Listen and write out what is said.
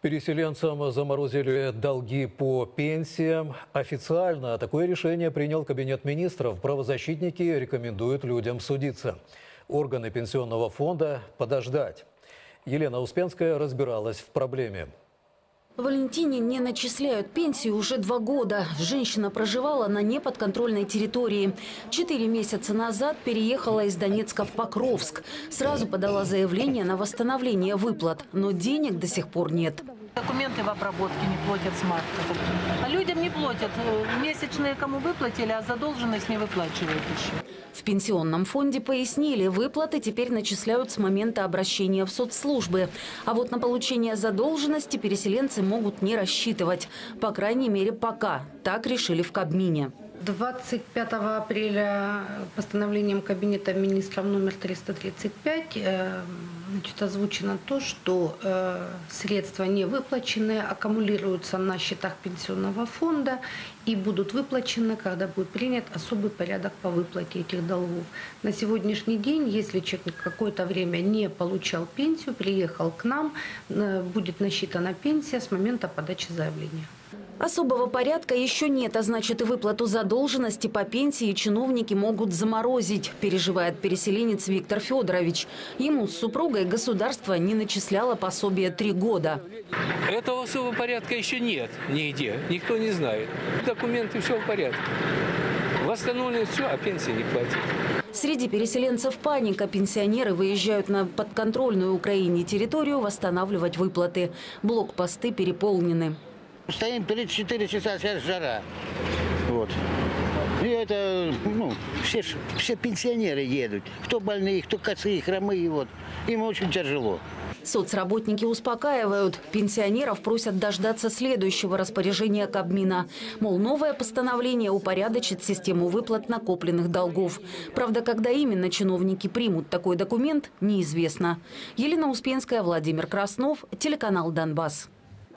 Переселенцам заморозили долги по пенсиям. Официально такое решение принял Кабинет министров. Правозащитники рекомендуют людям судиться. Органы пенсионного фонда подождать. Елена Успенская разбиралась в проблеме. Валентине не начисляют пенсию уже 2 года. Женщина проживала на неподконтрольной территории. 4 месяца назад переехала из Донецка в Покровск. Сразу подала заявление на восстановление выплат, но денег до сих пор нет. Документы в обработке не платят с марта. А людям не платят. Месячные кому выплатили, а задолженность не выплачивают еще. В пенсионном фонде пояснили, выплаты теперь начисляют с момента обращения в соцслужбы. А вот на получение задолженности переселенцы могут не рассчитывать. По крайней мере, пока. Так решили в Кабмине. 25 апреля постановлением Кабинета министров номер 335 озвучено то, что средства не выплаченные аккумулируются на счетах пенсионного фонда и будут выплачены, когда будет принят особый порядок по выплате этих долгов. На сегодняшний день, если человек какое-то время не получал пенсию, приехал к нам, будет насчитана пенсия с момента подачи заявления. Особого порядка еще нет, а значит и выплату задолженности по пенсии чиновники могут заморозить, переживает переселенец Виктор Федорович. Ему с супругой государство не начисляло пособие 3 года. Этого особого порядка еще нет нигде, никто не знает. Документы, все в порядке. Восстановлено все, а пенсии не платят. Среди переселенцев паника. Пенсионеры выезжают на подконтрольную Украине территорию восстанавливать выплаты. Блокпосты переполнены. Стоим перед 4 часа, сейчас жара. Вот. И это, все пенсионеры едут. Кто больные, кто косые, хромые. Вот. Им очень тяжело. Соцработники успокаивают. Пенсионеров просят дождаться следующего распоряжения Кабмина. Мол, новое постановление упорядочит систему выплат накопленных долгов. Правда, когда именно чиновники примут такой документ, неизвестно. Елена Успенская, Владимир Краснов, телеканал «Донбасс».